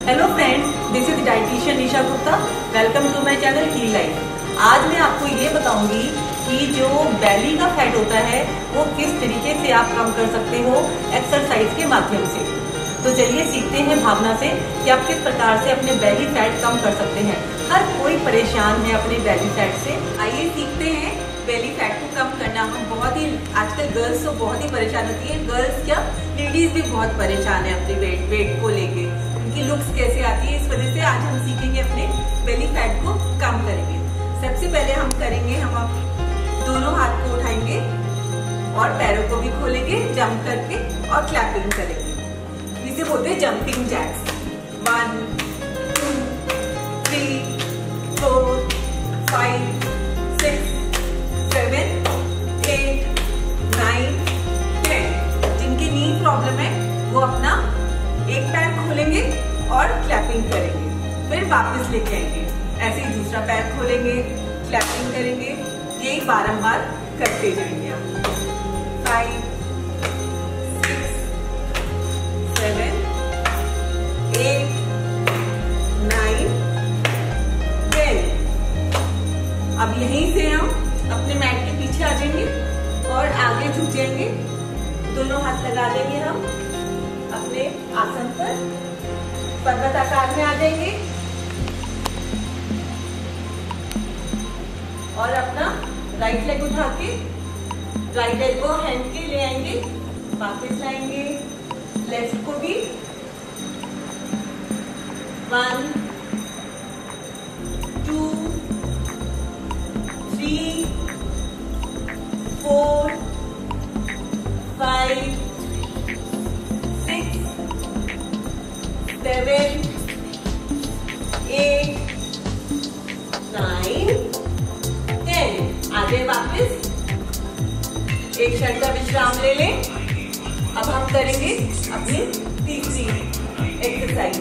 Hello friends, this is dietitian Nisha Gupta. Welcome to my channel heal life. आज मैं आपको ये बताऊंगी कि जो बेली का फैट होता है वो किस तरीके से आप कम कर सकते हो एक्सरसाइज के माध्यम से। तो चलिए सीखते हैं भावना से कि आप किस प्रकार से अपने बेली फैट कम कर सकते हैं। हर कोई परेशान है अपने बेली फैट से। आइए सीखते हैं बेली फैट को कम करना। हम बहुत ही आजकल गर्ल्स तो बहुत ही परेशान होती है, गर्ल्स क्या लेडीज भी बहुत परेशान है अपने वेट को लेके, उनकी लुक्स कैसे आती है। इस वजह से आज हम सीखेंगे अपने बेली फैट को कम करेंगे। सबसे पहले हम करेंगे, हम दोनों हाथ को उठाएंगे और पैरों को भी खोलेंगे जंप करके और क्लैपिंग करेंगे। इसे बोलते हैं जंपिंग जैक्स। 1 2 3 4 5 6 7 8 9 10। जिनकी नी प्रॉब्लम है वो अपना एक पैर खोलेंगे और क्लैपिंग करेंगे, फिर वापस लेके आएंगे। ऐसे ही दूसरा पैर खोलेंगे, क्लैपिंग करेंगे। यही बारंबार करते जाएंगे आप। 5 6 7 8 9 10। अब यहीं से हम अपने मैट के पीछे आ जाएंगे और आगे झुक जाएंगे। दोनों हाथ लगा देंगे हम अपने आसन पर, पर्वत आकार में आ जाएंगे और अपना राइट लेग उठा के राइट लेग को हैंड के ले आएंगे, वापस लाएंगे। लेफ्ट को भी 1 2 3 4 5 6 7 8 9 10। आगे वापस एक क्षण का विश्राम ले लें। अब हम करेंगे अपनी तीसरी एक्सरसाइज।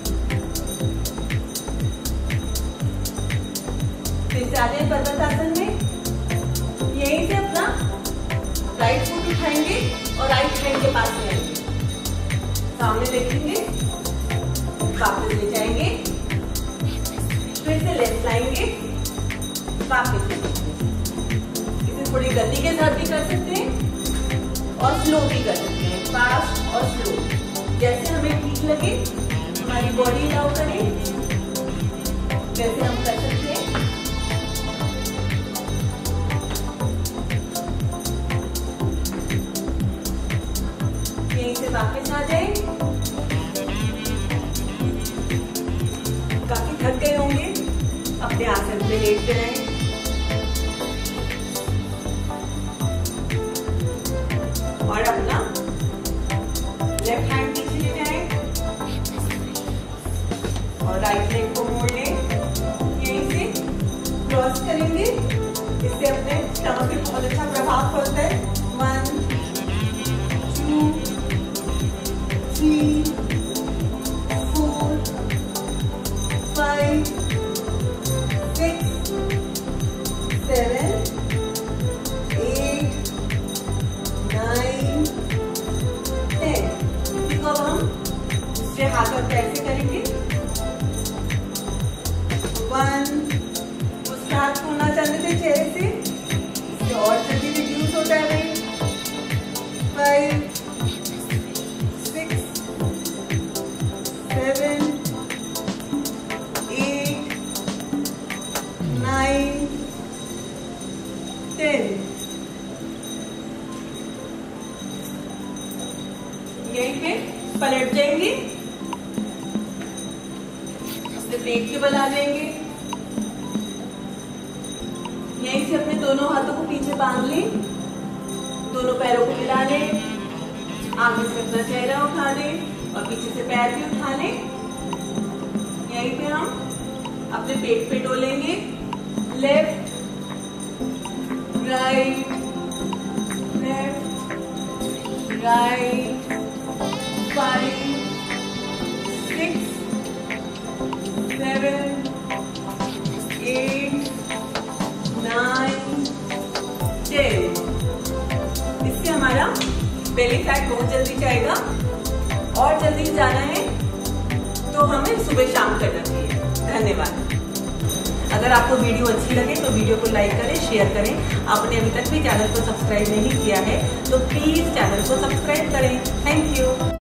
फिर से आ जाए पर्वतासन में। यहीं से अपना राइट फुट उठाएंगे और राइट हैंड के पास ले आएंगे, सामने देखेंगे, वापस ले जाएंगे, फिर से लेफ्ट लाएंगे, वापस ले जाएंगे। इसे थोड़ी गति के साथ भी कर सकते हैं और स्लो भी कर सकते हैं, फास्ट और स्लो, जैसे हमें ठीक लगे, हमारी बॉडी अलाउ करे वैसे हम कर सकते हैं। यहीं से वापस आ जाए। काफी थक गए होंगे, अपने आसन पे लेट जाएं और अपना लेफ्ट हैंड पीछे ले जाएं और राइट लेग को मोड़ लें। यहीं से क्रॉस करेंगे, इससे अपने स्टमक पे बहुत अच्छा प्रभाव पड़ता है। 1 2 3 4 5 6 7 8 9 10। इसी को अब हम दूसरे हाथ और पैर से करेंगे। 1, उसके हाथ खोलना चाहते थे चेहरे से, इससे और जल्दी रिड्यूस होता है। 5 6 7 8 9 10। यहीं पे पलट जाएंगे, अपने पेट के बल आ जाएंगे। यहीं से अपने दोनों हाथों को पीछे बांध लें, दोनों पैरों को मिला लें, आगे से अपना चेहरा उठा लें और पीछे से पैर भी उठा लें। यहीं पे हम अपने पेट पे डोलेंगे, लेफ्ट राइट लेफ्ट राइट। 5 6 7 8 9 10। इससे हमारा बेली फैट बहुत जल्दी जाएगा और जल्दी जाना है तो हमें सुबह शाम करना चाहिए। धन्यवाद। अगर आपको वीडियो अच्छी लगे तो वीडियो को लाइक करें, शेयर करें। आपने अभी तक भी चैनल को सब्सक्राइब नहीं किया है तो प्लीज चैनल को सब्सक्राइब करें। Thank you.